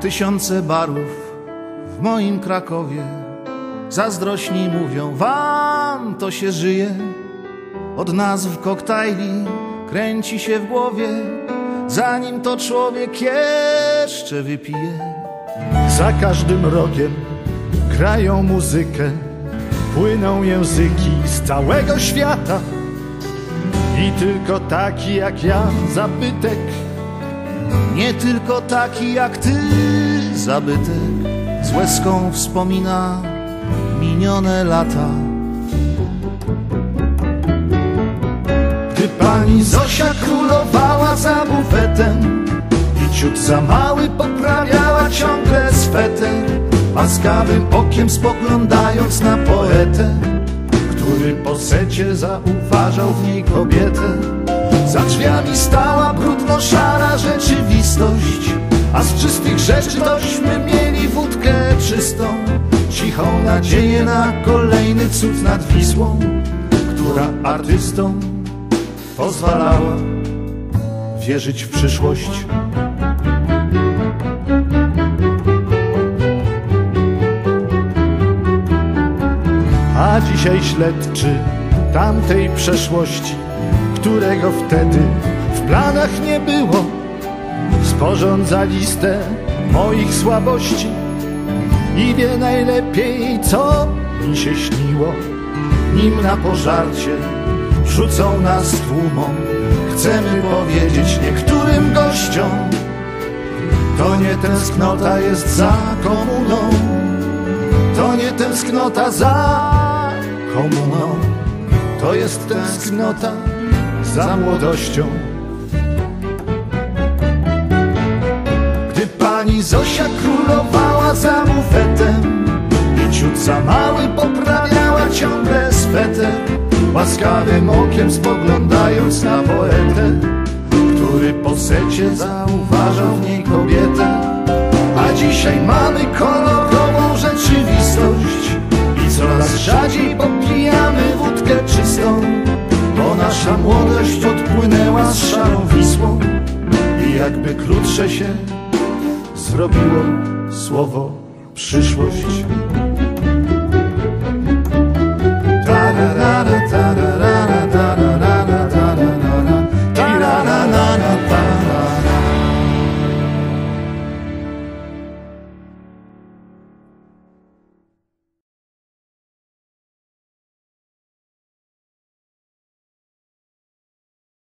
Tysiące barów w moim Krakowie, zazdrośni mówią, wam to się żyje. Od nazw koktajli kręci się w głowie, zanim to człowiek jeszcze wypije. Za każdym rogiem grają muzykę, płyną języki z całego świata. I tylko taki jak ja, zabytek, nie tylko taki jak ty, zabytek, z łezką wspomina minione lata. Gdy pani Zosia królowała za bufetem i ciut za mały poprawiała ciągle sweter, łaskawym okiem spoglądając na poetę, który po secie zauważał w niej kobietę. Za drzwiami stała brudno-szara rzeczywistość, a z czystych rzeczy tośmy mieli wódkę czystą, cichą nadzieję na kolejny cud nad Wisłą, która artystom pozwalała wierzyć w przyszłość. A dzisiaj śledczy tamtej przeszłości, którego wtedy w planach nie było, sporządza listę moich słabości i wie najlepiej, co mi się śniło. Nim na pożarcie rzucą nas tłumom, chcemy powiedzieć niektórym gościom, to nie tęsknota jest za komuną, to nie tęsknota za komuną, to jest tęsknota za młodością. Gdy pani Zosia królowała za bufetem i ciut za mały poprawiała ciągle sweter, łaskawym okiem spoglądając na poetę, który po secie zauważał w niej kobietę. A dzisiaj mamy kolorową rzeczywistość i coraz rzadziej popijamy wódkę czystą, bo nasza młodość odpłynęła z szarą Wisłą i jakby krótsze się zrobiło słowo przyszłość.